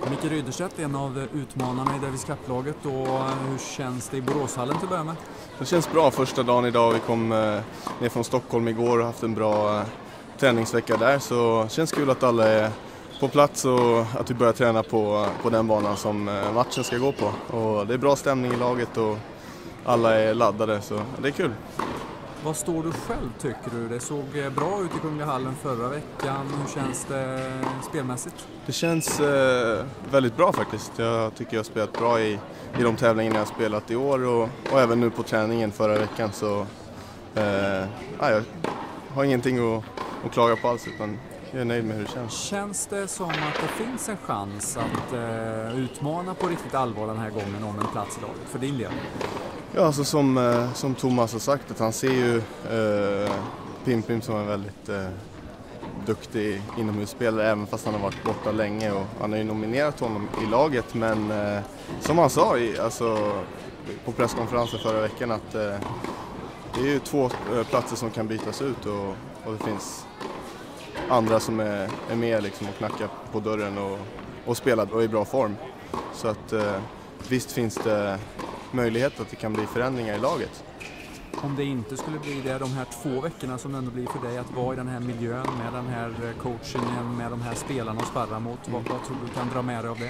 Micke Ryderstedt, en av utmanarna i Davis Cup-laget. Hur känns det i Boråshallen till att börja med? Det känns bra första dagen idag. Vi kom ner från Stockholm igår och haft en bra träningsvecka där. Så det känns kul att alla är på plats och att vi börjar träna på den banan som matchen ska gå på. Och det är bra stämning i laget och alla är laddade, så det är kul. Vad står du själv, tycker du? Det såg bra ut i Kungliga hallen förra veckan. Hur känns det spelmässigt? Det känns väldigt bra faktiskt. Jag tycker jag har spelat bra i de tävlingarna jag har spelat i år och även nu på träningen förra veckan. Så jag har ingenting att klaga på alls, utan jag är nöjd med hur det känns. Känns det som att det finns en chans att utmana på riktigt allvar den här gången om en plats i laget för din del? Ja, alltså som Thomas har sagt, att han ser ju Pim som en väldigt duktig inomhusspelare, även fast han har varit borta länge, och han har ju nominerat honom i laget. Men som han sa på presskonferensen förra veckan, att det är ju 2 platser som kan bytas ut och det finns andra som är med liksom och knackar på dörren och spelar och är i bra form. Så att visst finns det möjlighet att det kan bli förändringar i laget. Om det inte skulle bli det, de här 2 veckorna som ändå blir för dig att vara i den här miljön med den här coachingen, med de här spelarna och sparra mot, vad tror du kan dra med dig av det?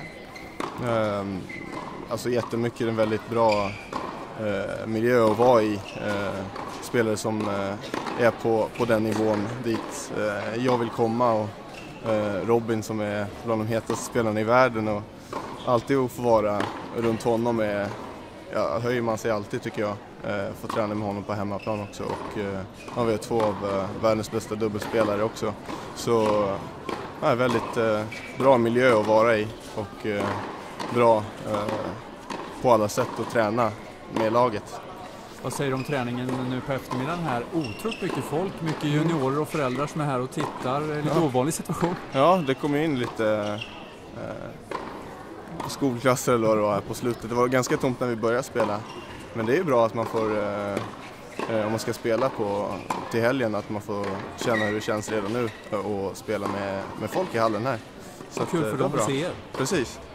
Alltså jättemycket, är en väldigt bra miljö att vara i. Spelare som är på den nivån dit jag vill komma, och Robin som är bland de hetaste spelarna i världen, och alltid att få vara runt honom höjer man sig alltid, tycker jag. Få träna med honom på hemmaplan också, och vi har 2 av världens bästa dubbelspelare också. Så väldigt bra miljö att vara i, och bra på alla sätt att träna med laget. Vad säger du om träningen nu på eftermiddagen här? Otroligt mycket folk, mycket juniorer och föräldrar som är här och tittar. Lite ovanlig situation. Ja, det kom in lite skolklasser eller vad det var här på slutet. Det var ganska tomt när vi började spela. Men det är ju bra att man får, om man ska spela till helgen, att man får känna hur det känns redan nu och spela med folk i hallen här. Så kul för dem att se er. Precis.